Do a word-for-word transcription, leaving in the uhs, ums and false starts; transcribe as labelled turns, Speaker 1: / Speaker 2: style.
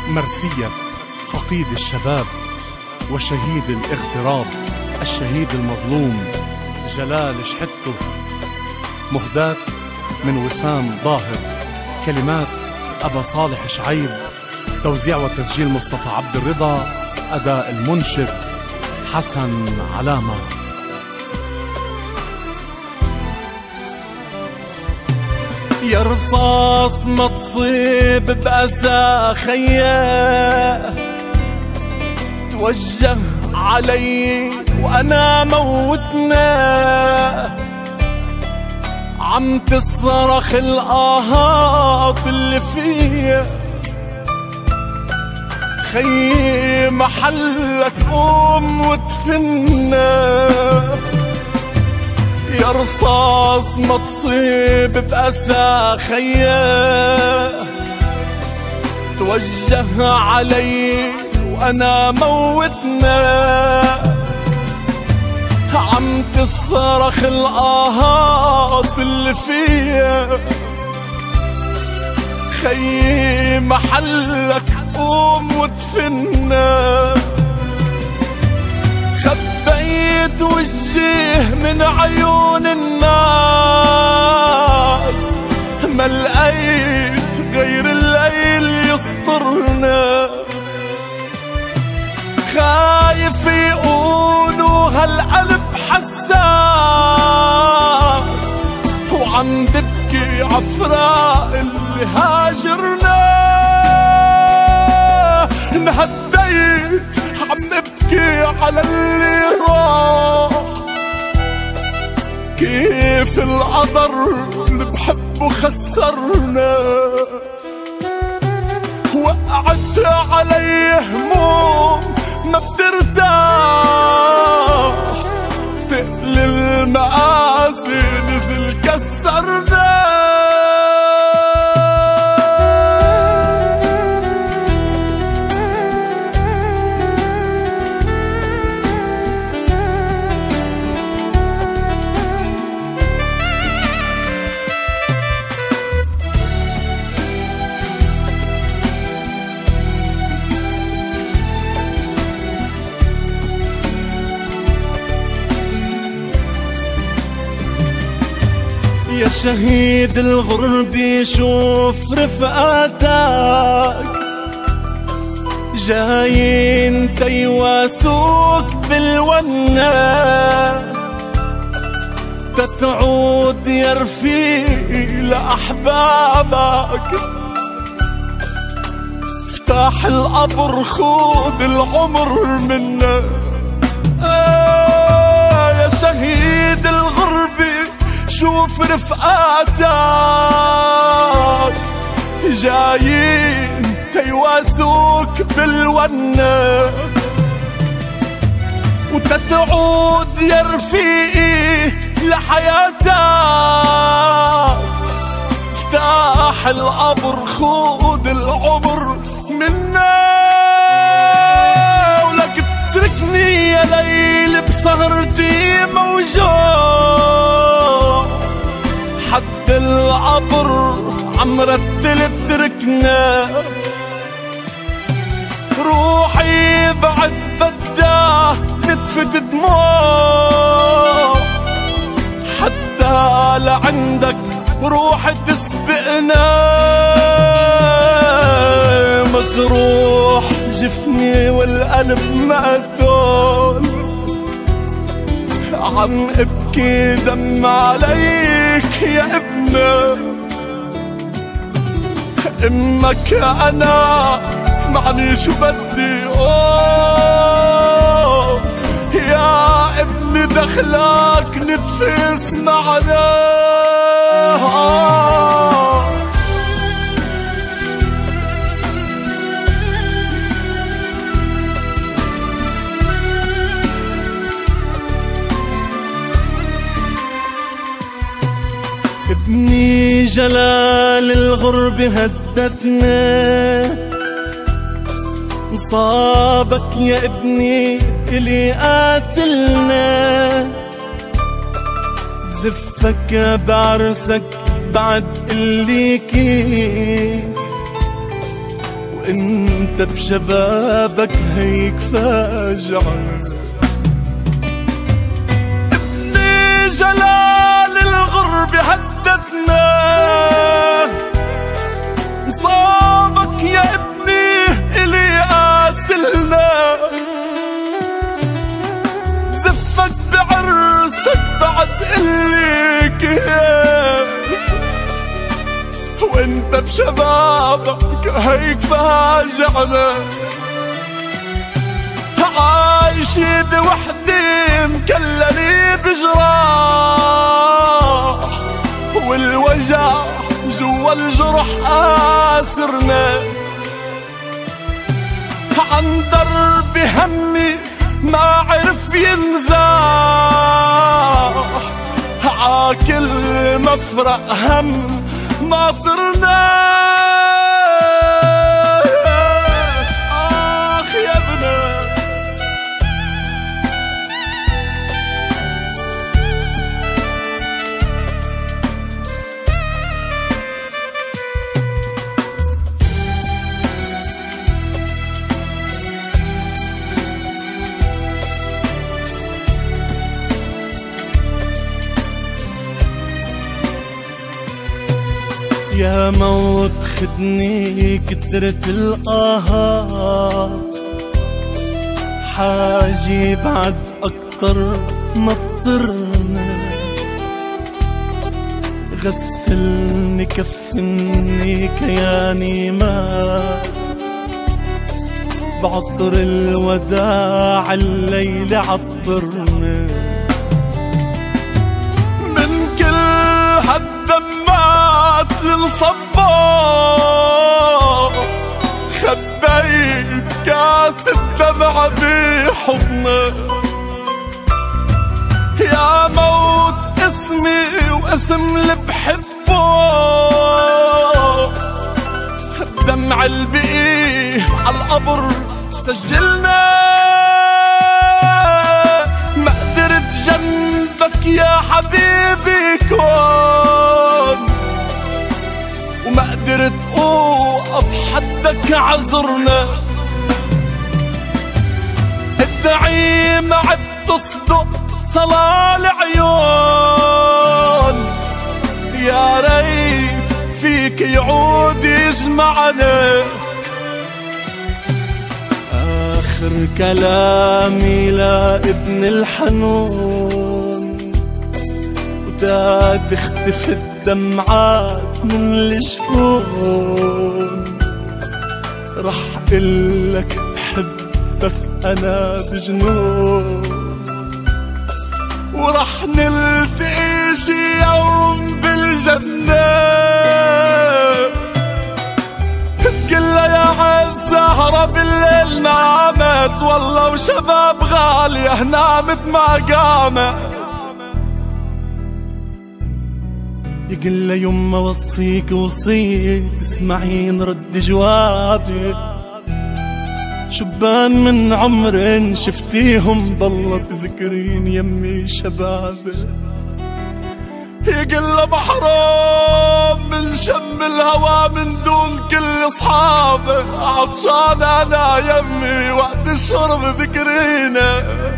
Speaker 1: مرسية فقيد الشباب وشهيد الاغتراب، الشهيد المظلوم جلال شحته. مهداة من وسام ظاهر، كلمات أبا صالح شعيب، توزيع وتسجيل مصطفى عبد الرضا، أداء المنشد حسن علامة. يا رصاص ما تصيب بأسى خيا، توجه علي وأنا موتنا، عم تصرخ الآهات اللي فيا، خيي محلك قوم وادفنا. يا رصاص ما تصيب بأسى خيا، توجه علي وأنا موتنا، عم تصرخ الآهات اللي فيا، خيي محلك قوم وادفنا. خبيت وجيه من عيون الناس، ما لقيت غير الليل يسطرنا، خايف يقولوا هالقلب حساس، وعم ببكي عفراق اللي هاجرنا. انهديت عم ابكي على اللي راح، كيف القدر اللي بحبه خسرنا. وقعت علي هموم ما بترتاح، تقل المآسي نزل كسرنا. يا شهيد الغرب شوف رفقاتك، جايين تيواسوك بالونة، تتعود يا رفيق لأحبابك، افتح القبر خود العمر منا. آه يا شهيد الغرب شوف رفقاتك، جايين تيواسوك بالونة، وتتعود يا رفيقي لحياتك، افتح القبر خود العمر منا. ولك اتركني يا ليل بسهرتي موجوع، حد القبر عم رتل اتركنا، روحي بعد بدها نتفت دموع، حتى لعندك روحي تسبقنا. مجروح جفني والقلب مقتول، عم ابكي دم عليك يا ابنه. امك انا اسمعني شو بدي، اوه يا ابني دخلك نتفس معنا. ابني جلال الغرب هدتنا، مصابك يا ابني اللي قاتلنا، بزفك بعرسك بعد اللي كيف، وانت بشبابك هيك فاجعنا. ابني جلال الغرب هددنا، صابك يا ابني الي قاتلنا، زفك بعرسك بعد قلي كيف وانت بشبابك هيك فاجعنا. عايشي بوحدي مكللي بجراح، والوجع جوا الجرح آسرنا. عن درب همي ما عرف ينزاح، عاكل مفرق هم ما صرنا. آخ يا ابني يا موت خدني كترة الآهات، حاجي بعد أكتر ما اضطرنا. غسلني كفني كياني مات، بعطر الوداع الليل عطرنا. من كل هالدمات للصبار خبيت كاس الدمع بحضنه. يا موت اسمي واسم اللي بحبه، الدمع البقيه عالقبر سجلنا. ما قدرت جنبك يا حبيبي كون، وما قدرت اوقف حدك عذرنا. ادعي ما عد تصدق صلاة العيون، يا ريت فيك يعود يجمعنا. آخر كلامي لابن الحنون، ودا تختفي الدمعات من الجفون. رح قلك بحبك أنا بجنون، ورح نلتقي شي يوم بالجنة. تقلها يا عالسهرة بالليل نامت، والله وشباب غالية نامت ما قامت. يقلها يما وصيك وصيك تسمعين رد جوابي. شبان من عمر شفتيهم بالله تذكرين يمي شبابي. يقلها محروم من شم الهوى من دون كل اصحابه. عطشان انا يمي وقت الشرب ذكرينا.